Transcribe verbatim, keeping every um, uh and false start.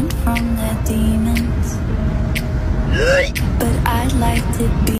run from their demons, but I'd like to be